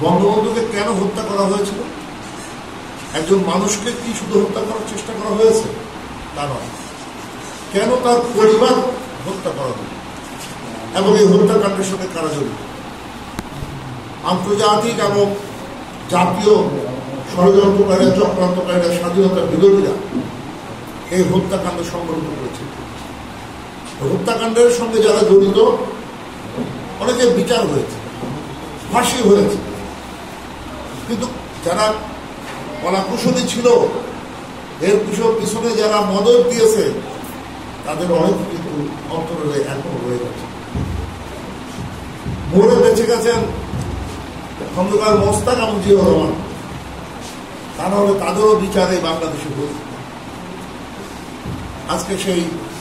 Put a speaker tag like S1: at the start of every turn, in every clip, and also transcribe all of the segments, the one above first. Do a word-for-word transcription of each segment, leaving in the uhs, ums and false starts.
S1: বঙ্গবন্ধুকে কেন হত্যা করা হয়েছিল? একজন মানুষকে কি শুধু হত্যা করার চেষ্টা করা হয়েছে? তা নয়। কেন তার পরিবার হত্যা করা হলো এবং এই হত্যাকাণ্ডের সাথে কারা জড়িত? আন্তর্জাতিক এবং জাতীয় ষড়যন্ত্রকারী চক্রান্তকারীরা, স্বাধীনতার বিরোধীরা এই হত্যাকাণ্ড সংগঠিত করেছে। হত্যাকাণ্ডের সঙ্গে যারা জড়িত অনেকের বিচার হয়েছে, ফাঁসি হয়েছে, কিন্তু যারা কলাকুশলী ছিল, এর পিছনে যারা মদত দিয়েছে, তাদের অনেক কিন্তু অন্তরে এখনো রয়ে গেছে। মরে বেঁচে গেছেন খন্দকার মোস্তাক এবং জিয়াউর রহমান, তা নাহলে তাদেরও বিচার এই বাংলাদেশে হয়েছে। আজকে সেই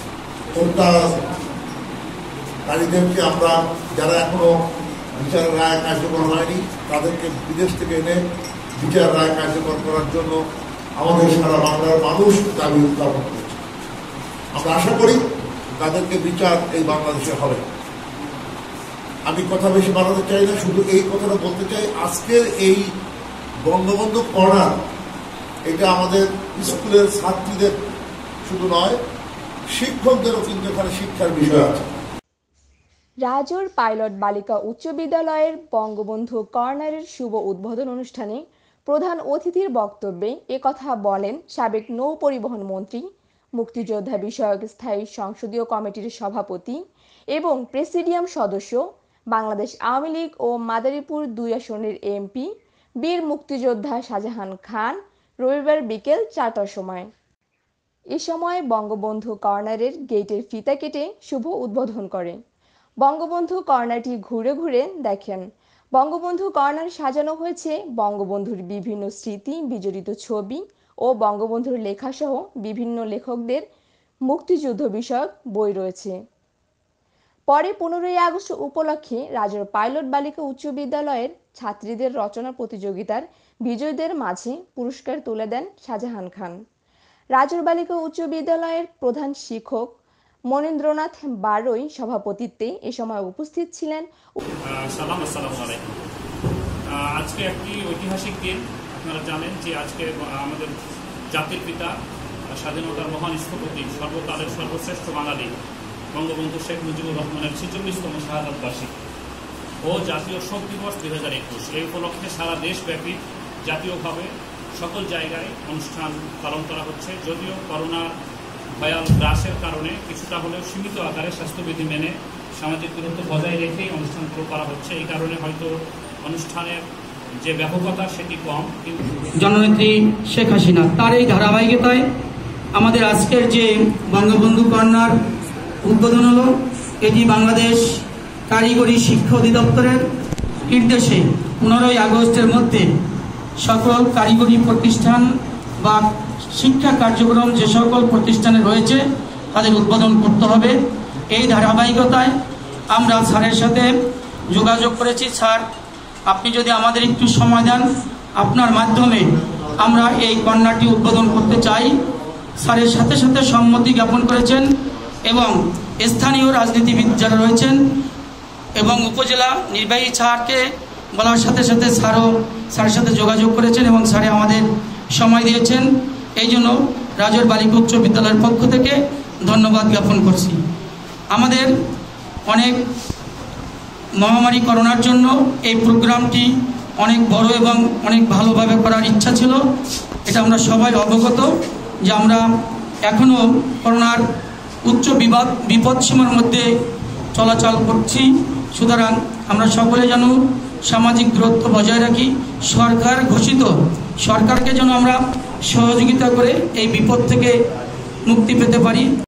S1: হত্যাকারীদেরকে আমরা, যারা এখনো বিচারের রায় কার্যকর হয়নি, তাদেরকে বিদেশ থেকে এনে বিচার রায় কার্যকর করার জন্য আমাদের সারা বাংলার মানুষ দাবি উত্থাপন করেছে। আমরা আশা করি তাদেরকে বিচার এই বাংলাদেশে হবে। আমি কথা বেশি বাড়াতে চাই না, শুধু এই কথাটা বলতে চাই, আজকের এই বঙ্গবন্ধু কর্নার এটা আমাদের স্কুলের ছাত্রীদের শুধু নয়, শিক্ষকদেরও কিন্তু এখানে শিক্ষার বিষয় আছে।
S2: রাজৌর পাইলট বালিকা উচ্চ বিদ্যালয়ের বঙ্গবন্ধু কর্নারের শুভ উদ্বোধন অনুষ্ঠানে প্রধান অতিথির বক্তব্যে একথা বলেন সাবেক নৌ পরিবহন মন্ত্রী, মুক্তিযোদ্ধা বিষয়ক স্থায়ী সংসদীয় কমিটির সভাপতি এবং প্রেসিডিয়াম সদস্য, বাংলাদেশ আওয়ামী লীগ ও মাদারীপুর দুই আসনের এমপি বীর মুক্তিযোদ্ধা শাহজাহান খান রবিবার বিকেল চারটার সময়। এ সময় বঙ্গবন্ধু কর্নারের গেটের ফিতা কেটে শুভ উদ্বোধন করে। বঙ্গবন্ধু কর্নারটি ঘুরে ঘুরে দেখেন। বঙ্গবন্ধু কর্নার সাজানো হয়েছে বঙ্গবন্ধুর বিভিন্ন স্মৃতি বিজড়িত ছবি ও বঙ্গবন্ধুর লেখাসহ বিভিন্ন লেখকদের মুক্তিযুদ্ধ বিষয়ক বই রয়েছে। পরে পনেরোই আগস্ট উপলক্ষে রাজৌর পাইলট বালিকা উচ্চ বিদ্যালয়ের ছাত্রীদের রচনা প্রতিযোগিতার বিজয়ীদের মাঝে পুরস্কার তুলে দেন শাহজাহান খান। রাজৌর বালিকা উচ্চ বিদ্যালয়ের প্রধান শিক্ষক মনীন্দ্রনাথ বারৈ সভাপতিত্বে এ সময় উপস্থিত ছিলেন।
S3: সালাম, আসসালামু আলাইকুম। আজকে একটি ঐতিহাসিক দিন। আপনারা জানেন যে আজকে আমাদের জাতির পিতা, স্বাধীনতার মহান স্থপতি, সর্বকালের সর্বশ্রেষ্ঠ বাঙালি বঙ্গবন্ধু শেখ মুজিবুর রহমানের ছেচল্লিশতম শাহাদাত বার্ষিকী ও জাতীয় শোক দিবস দুই হাজার একুশ। এই উপলক্ষে সারা দেশব্যাপী জাতীয়ভাবে সকল জায়গায় অনুষ্ঠান পালন করা হচ্ছে। যদিও করোনার ভয়াল গ্রাসের কারণে কিছুটা হলেও সীমিত আকারে স্বাস্থ্যবিধি মেনে সামাজিক দূরত্ব বজায় রেখেই অনুষ্ঠানগুলো করা হচ্ছে। এই কারণে হয়তো অনুষ্ঠানের যে ব্যাপকতা সেটি কম, কিন্তু
S4: জননেত্রী শেখ হাসিনা তার এই ধারাবাহিকতায় আমাদের আজকের যে বঙ্গবন্ধু কর্নার উদ্বোধন হলো, এটি বাংলাদেশ কারিগরি শিক্ষা অধিদপ্তরের নির্দেশে পনেরোই আগস্টের মধ্যে সকল কারিগরি প্রতিষ্ঠান বা শিক্ষা কার্যক্রম যে সকল প্রতিষ্ঠানে রয়েছে তাদের উদ্বোধন করতে হবে। এই ধারাবাহিকতায় আমরা স্যারের সাথে যোগাযোগ করেছি। স্যার, আপনি যদি আমাদের একটু সময় দেন, আপনার মাধ্যমে আমরা এই কর্নারটি উদ্বোধন করতে চাই। স্যারের সাথে সাথে সম্মতি জ্ঞাপন করেছেন এবং স্থানীয় রাজনীতিবিদ যারা রয়েছেন এবং উপজেলা নির্বাহী স্যারকে বলার সাথে সাথে স্যারও স্যারের সাথে যোগাযোগ করেছেন এবং স্যারে আমাদের সময় দিয়েছেন। এই জন্য রাজৌর বালিকা উচ্চ বিদ্যালয়ের পক্ষ থেকে ধন্যবাদ জ্ঞাপন করছি। আমাদের অনেক মহামারী করোনার জন্য এই প্রোগ্রামটি অনেক বড় এবং অনেক ভালোভাবে করার ইচ্ছা ছিল। এটা আমরা সবাই অবগত যে আমরা এখনও করোনার উচ্চ বিবাদ বিপদসীমার মধ্যে চলাচল করছি। সুতরাং আমরা সকলে যেন সামাজিক দূরত্ব বজায় রাখি, সরকার ঘোষিত সরকারকে যেন আমরা সহযোগিতা করে এই বিপদ থেকে মুক্তি পেতে পারি।